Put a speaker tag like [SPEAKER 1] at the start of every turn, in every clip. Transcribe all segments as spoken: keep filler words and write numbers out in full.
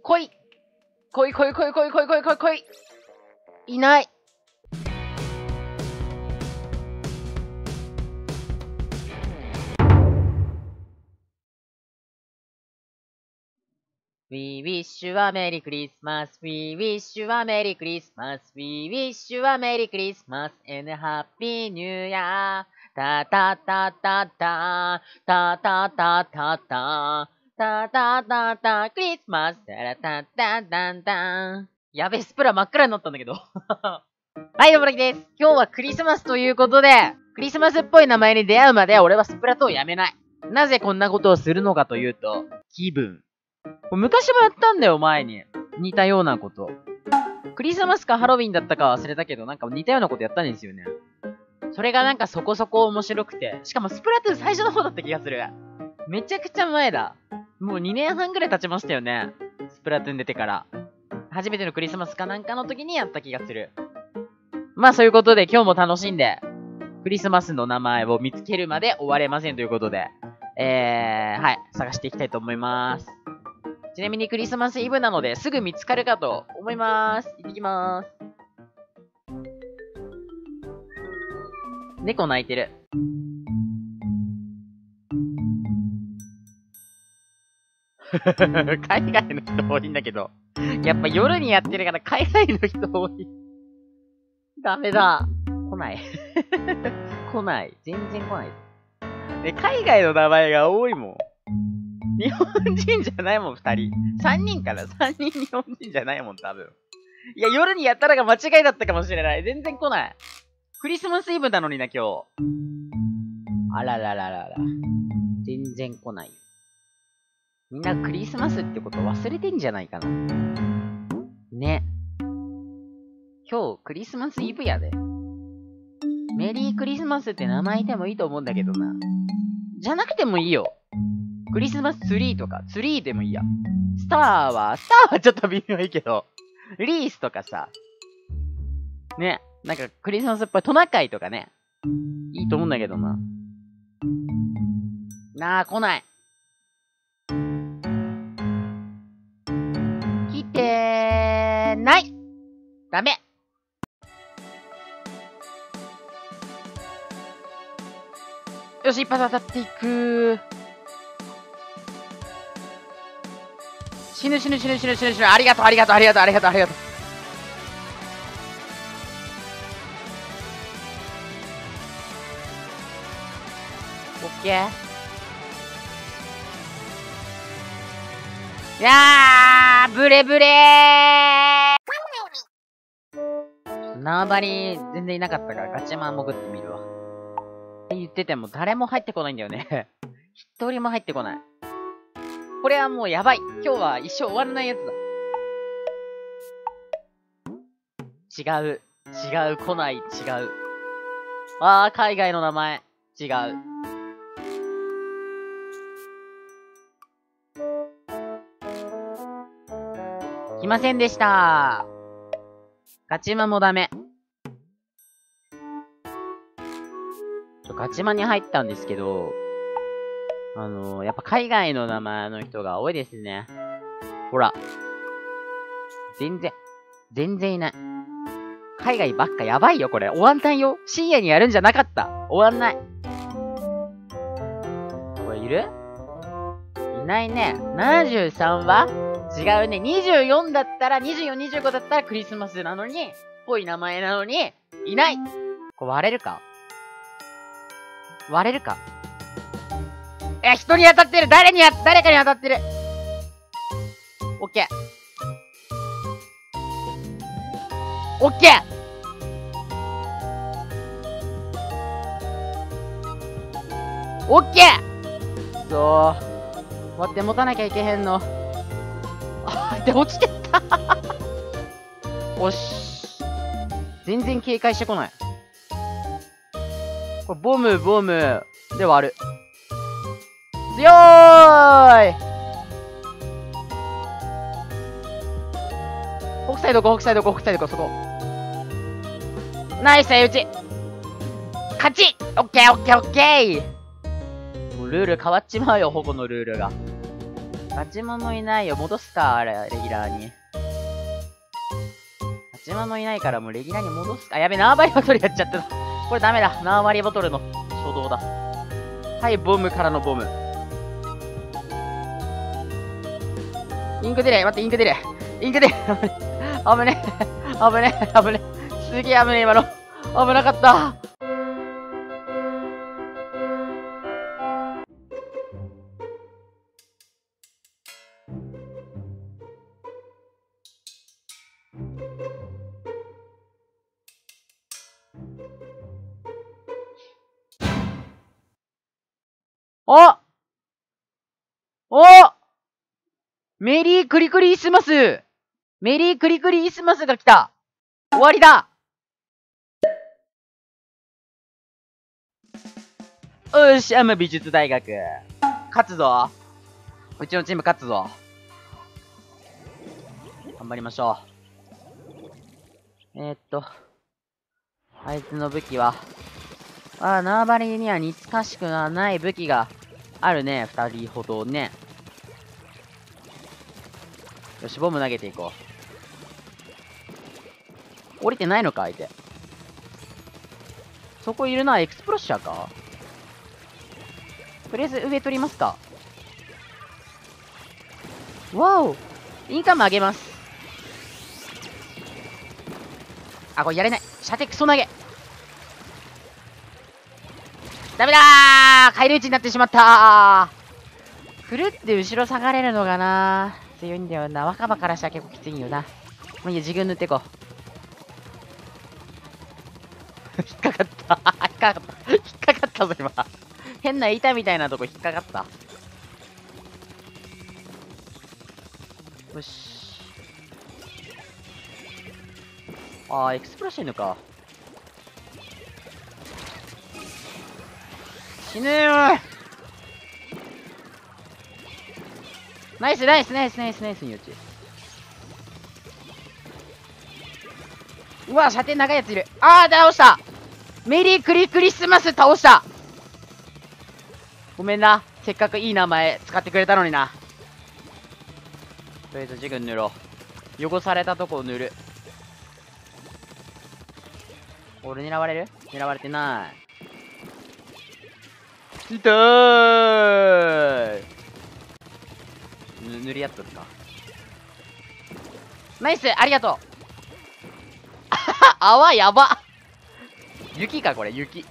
[SPEAKER 1] 来い来い来い来い来い来い来い来い来いいない。We wish you a Merry Christmas. We wish you a Merry Christmas. We wish you a Merry Christmas and a Happy New Year. たたたたたたたたたたたたたたクリスマスタラタタタンタン。やべ、スプラ真っ暗になったんだけど。はい、どうもらきです。今日はクリスマスということで、クリスマスっぽい名前に出会うまで俺はスプラトゥーンをやめない。なぜこんなことをするのかというと、気分。昔もやったんだよ、前に。似たようなこと。クリスマスかハロウィンだったか忘れたけど、なんか似たようなことやったんですよね。それがなんかそこそこ面白くて。しかもスプラトゥーン最初の方だった気がする。めちゃくちゃ前だ。もうにねんはんぐらい経ちましたよね。スプラトゥーン出てから。初めてのクリスマスかなんかの時にやった気がする。まあそういうことで今日も楽しんで、クリスマスの名前を見つけるまで終われませんということで、えー、はい、探していきたいと思います。ちなみにクリスマスイブなのですぐ見つかるかと思います。行ってきまーす。猫泣いてる。海外の人多いんだけど。やっぱ夜にやってるから海外の人多い。ダメだ。来ない。来ない。全然来ない。で、海外の名前が多いもん。日本人じゃないもん、二人。三人から三人日本人じゃないもん、多分。いや、夜にやったらが間違いだったかもしれない。全然来ない。クリスマスイブなのにな、今日。あららららら。全然来ない。みんなクリスマスってこと忘れてんじゃないかな。ね。今日クリスマスイブやで。メリークリスマスって名前いてもいいと思うんだけどな。じゃなくてもいいよ。クリスマスツリーとか、ツリーでもいいや。スターは、スターはちょっと微妙いいけど、リースとかさ、ね、なんかクリスマスっぽいトナカイとかね、いいと思うんだけどな。なあ、来ない。来てーない。ダメ。よし、一発当たっていくー。死ぬ死ぬ死ぬ死ぬ死ぬ死ぬ。ありがとうありがとうありがとうありがとうありがとう。オッケー。いやー、ブレブレー。縄張り全然いなかったからガチマン潜ってみるわ。言ってても誰も入ってこないんだよね。一人も入ってこない。これはもうやばい。今日は一生終わらないやつだ。違う。違う。来ない。違う。あー、海外の名前。違う。来ませんでした。ガチマもダメ。ちょ、ガチマに入ったんですけど、あのー、やっぱ海外の名前の人が多いですね。ほら。全然、全然いない。海外ばっかやばいよ、これ。終わんないよ。深夜にやるんじゃなかった。終わんない。これいる？いないね。ななじゅうさんは違うね。にじゅうよんだったら、にじゅうよん、にじゅうごだったらクリスマスなのに、ぽい名前なのに、いない。これ割れるか？割れるか？え、人に当たってる。誰にや、誰かに当たってる。オッケー。オッケー。オッケー。そう。待って、持たなきゃいけへんの。あ、で、落ちてった。おし。全然警戒してこない。これ、ボム、ボム。で割る。強ーい。北斎どこ北斎どこ北斎どこそこ。ナイス相打ち。勝ち。オッケーオッケーオッケー。もうルール変わっちまうよ、保護のルールが。 ガチモンいないよ。戻すか、あれ、レギュラーに。ガチモンいないからもうレギュラーに戻すか。あ、やべ、縄張りボトルやっちゃった。これダメだ。縄張りボトルの初動だ。はい、ボムからのボム。インク出れ。待って、インク出れ。インク出れ。危ね。危ね。危ね。すげえ危ね、今の。危なかった。おおメリークリクリスマスメリークリクリスマスが来た。終わりだ。よし、アマ美術大学。勝つぞ。うちのチーム勝つぞ。頑張りましょう。えー、っと。あいつの武器は。ああ、縄張りには似つかしくはない武器があるね。二人ほどね。よし、ボム投げていこう。降りてないのか、相手。そこいるな、エクスプロッシャーか。とりあえず上取りますか。わおインカム上げます。あ、これやれない。射程クソ投げ。ダメだー返り討ちになってしまったー。くるって後ろ下がれるのがな強いんだよな。若葉からしたら結構きついんよな。もういいや、自分塗っていこう。引っかかった。引っかかった。引っかかったぞ、今。変な板みたいなとこ引っかかった。よし。あー、エクスプロしてんのか。死ぬー。ナイスナイスナイスナイスナイスに落ち。うわ、射程長いやついる。あー、倒した。メリークリクリスマス倒した。ごめんな。せっかくいい名前使ってくれたのにな。とりあえずジグ塗ろう。汚されたとこを塗る。俺狙われる？狙われてない。痛ーい。塗るやつですか。ナイスありがとう。泡やば。雪かこれ、雪。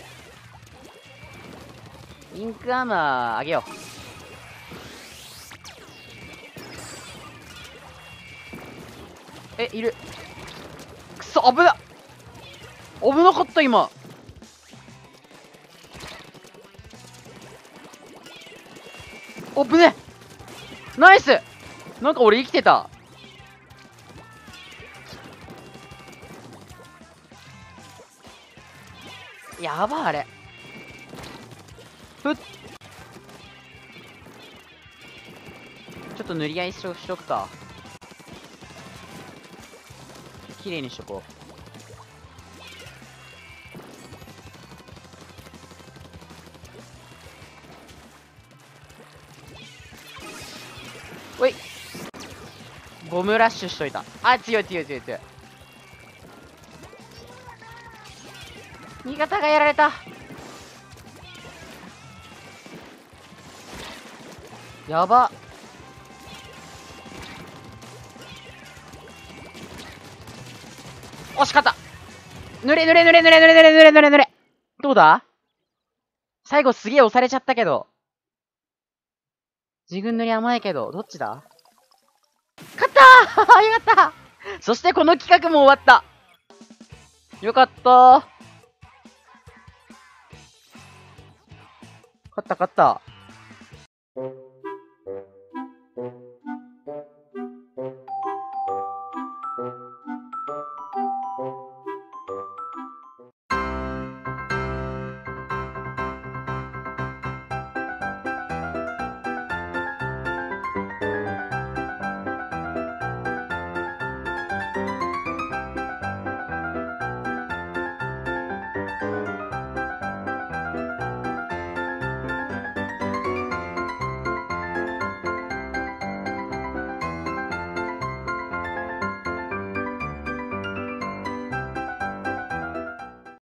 [SPEAKER 1] インクアーマーあげよう。え、いる。くそ、危な危なかった今。おぶねナイス。なんか俺生きてた。やばあれ。ふっ。ちょっと塗り合いしとくか。綺麗にしとこう。おい。ボムラッシュしといた。あ、強い強い強い強い。味方がやられた。やば。惜しかった。ぬれぬれぬれぬれぬれぬれぬれぬれぬれ。どうだ？最後すげえ押されちゃったけど。自分塗り甘いけど、どっちだ？勝ったーよかった。そしてこの企画も終わった。よかったー。勝った勝った。